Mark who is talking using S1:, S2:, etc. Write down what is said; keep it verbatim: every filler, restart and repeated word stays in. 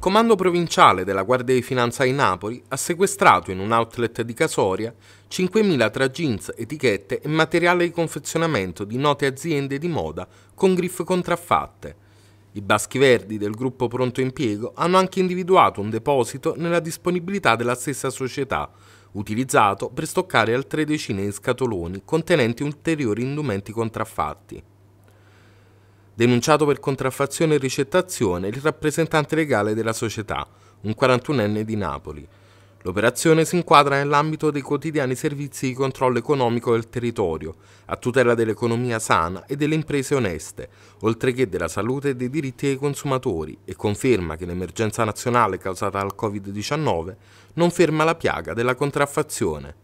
S1: comando provinciale della Guardia di Finanza di Napoli ha sequestrato in un outlet di Casoria cinquemila tra jeans, etichette e materiale di confezionamento di note aziende di moda con griffe contraffatte. I Baschi Verdi del gruppo Pronto Impiego hanno anche individuato un deposito nella disponibilità della stessa società, utilizzato per stoccare altre decine di scatoloni contenenti ulteriori indumenti contraffatti. Denunciato per contraffazione e ricettazione il rappresentante legale della società, un quarantunenne di Napoli. L'operazione si inquadra nell'ambito dei quotidiani servizi di controllo economico del territorio, a tutela dell'economia sana e delle imprese oneste, oltre che della salute e dei diritti dei consumatori, e conferma che l'emergenza nazionale causata dal covid diciannove non ferma la piaga della contraffazione.